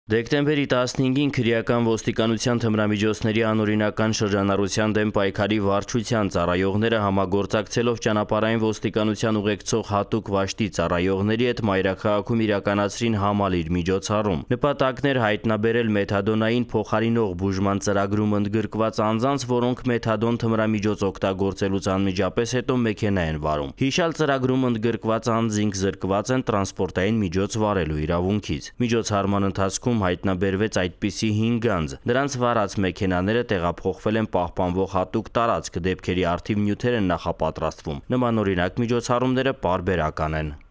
Դեկտեմբերի 15-ին քրեական ոստիկանության թմրամիջոցների անօրինական շրջանառության դեմ պայքարի վարչության ծառայողները համագործակցելով ճանապարհային ոստիկանության ուղեկցող հատուկ վաշտի ծառայողների հետ մայրաքաղաքում իրականացրին համալիր միջոցառում։ Նպատակն էր հայտնաբերել մեթադոնային փոխարինող բուժման ծրագրում ընդգրկված անձանց, որոնք մեթադոն թմրամիջոց օգտագործելուց անմիջապես հետո մեքենա են վարում։ Հիշյալ ծրագրում ընդգրկված անձինք զրկված են տրանսպորտային միջոց վարելու իրավունքից։ Միջոցառման ընթացքում հայտնաբերվեց այդպիսի 5 անձ։ Նրանց վարած մեքենաները տեղափոխվել են պահպանվող հատուկ տարածք, դեպքերի առթիվ նյութեր են նախապատրաստվում։ Նմանօրինակ միջոցառումները պարբերական են։